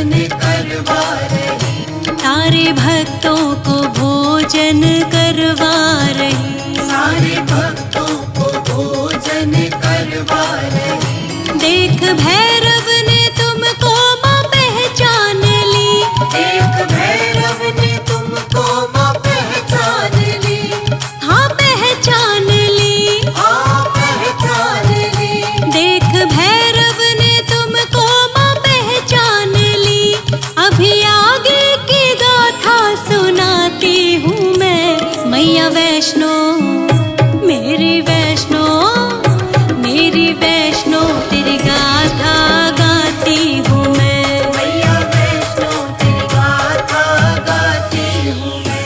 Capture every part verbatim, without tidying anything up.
भोजन करवा रही, सारे भक्तों को भोजन करवा रही, सारे भक्तों को भोजन करवा रही। देख भैरव ने तुमको माँ पहचान ली, देख भैरव ने तुमको माँ पहचान ली, हाँ पहचान ली, हाँ पहचान ली। देख भैरव ने तुमको माँ पहचान ली। अभी आगे की गाथा सुनाती हूँ मैं, मैया वैष्णो मेरी वैष्णो, मेरी वैष्णो तेरी गाथा गाती हूँ मैं, मैया वैष्णो तेरी गाथा गाती हूँ मैं।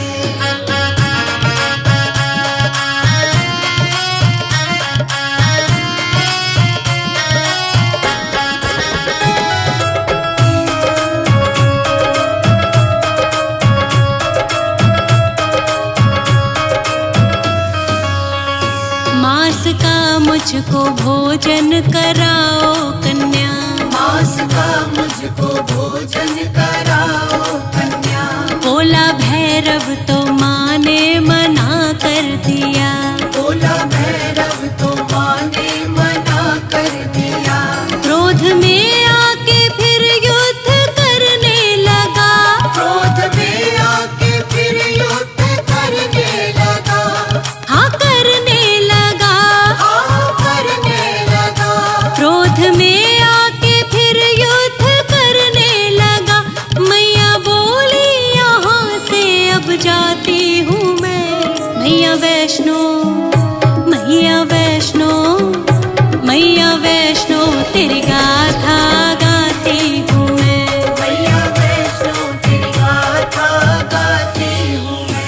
मास का मुझको भोजन कराओ कन्या, मास का मुझको भोजन कराओ कन्या। बोला भैरव तो माँ ने मना कर दिया, बोला भैरव तो माँ ने मना कर दिया। क्रोध में आके फिर युद्ध करने लगा, क्रोध में आके फिर युद्ध करने लगा, हाँ करने लगा, हाँ करने लगा। क्रोध में आके फिर युद्ध करने लगा। मैया बोली यहाँ से अब जाती हूँ मैं, मैया वैष्णो, मैया वैष्णो, मैया वैष्णो तेरी गाथा गाती हूँ मैं, मैया वैष्णो तेरी गाथा गाती हूँ मैं।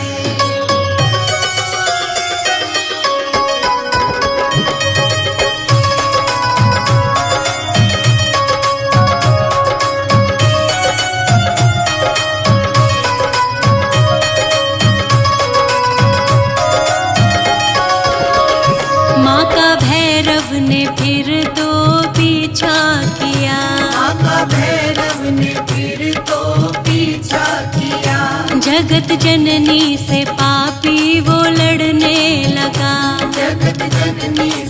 माँ का भैरव ने फिर तो पीछा किया, माँ का भैरव ने फिर तो पीछा किया। जगत जननी से पापी वो लड़ने लगा, जगत जननी